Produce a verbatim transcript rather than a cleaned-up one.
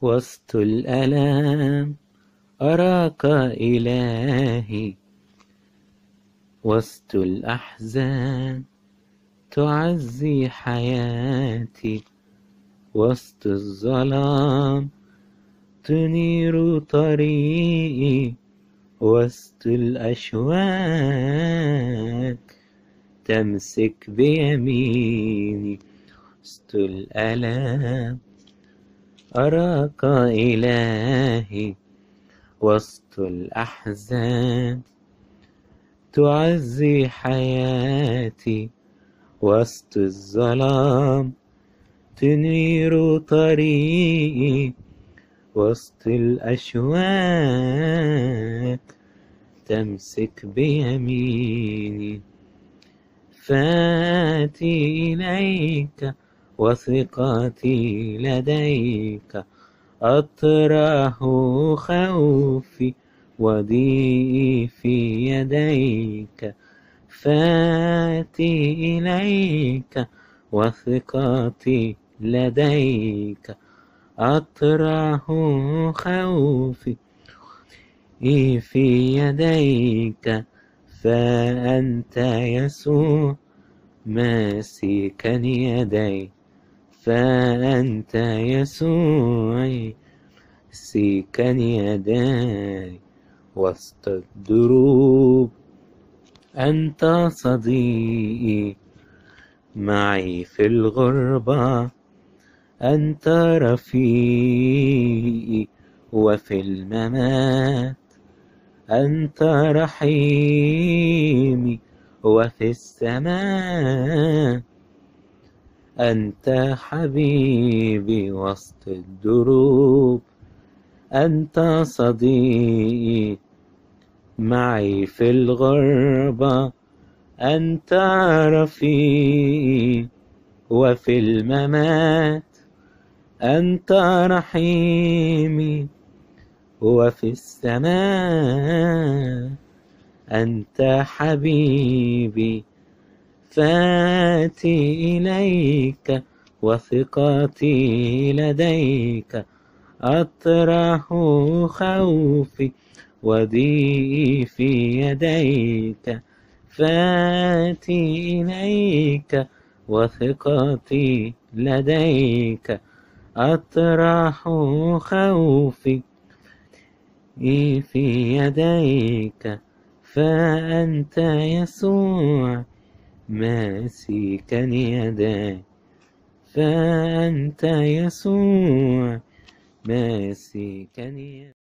وسط الآلام أراك إلهي، وسط الأحزان تعزي حياتي، وسط الظلام تنير طريقي، وسط الأشواك تمسك بيميني. وسط الآلام أراك إلهي، وسط الأحزان تعزي حياتي، وسط الظلام تنير طريقي، وسط الأشواك تمسك بيميني. فاتي إليك وثقتي لديك، أطرح خوفي وضيقي في يديك. فاتي إليك وثقتي لديك، أطرح خوفي في يديك. فأنت يسوع ماسكا يدي، فأنت يسوع ماسكا يدي. وسط الدروب أنت صديقي، معي في الغربة أنت رفيقي، وفي الممات أنت رحيمي، وفي السماء أنت حبيبي. وسط الدروب أنت صديقي، معي في الغربة أنت رفيقي، وفي الممات أنت رحيمي، وفي السماء أنت حبيبي. فاتي إليك وثقتي لديك، أطرح خوفي وضيقي في يديك. فاتي إليك وثقتي لديك، أطرح خوفي في يديك. فأنت يسوع ماسكا يدي، فأنت يسوع ماسكا يدي.